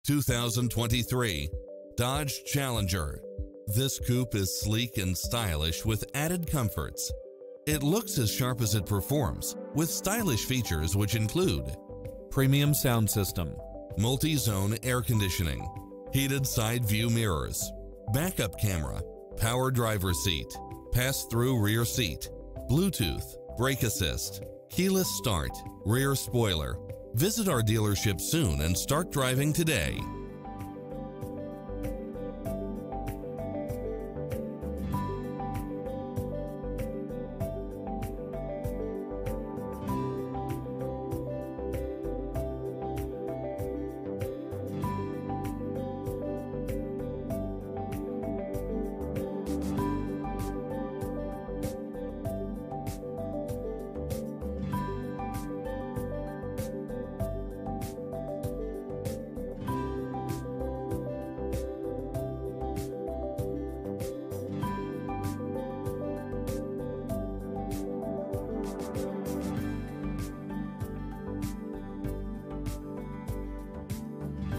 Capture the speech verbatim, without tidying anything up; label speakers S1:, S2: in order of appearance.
S1: two thousand twenty-three Dodge Challenger. This coupe is sleek and stylish with added comforts. It looks as sharp as it performs, with stylish features which include premium sound system, multi-zone air conditioning, heated side view mirrors, backup camera, power driver seat, pass-through rear seat, Bluetooth, brake assist, keyless start, rear spoiler. Visit our dealership soon and start driving today.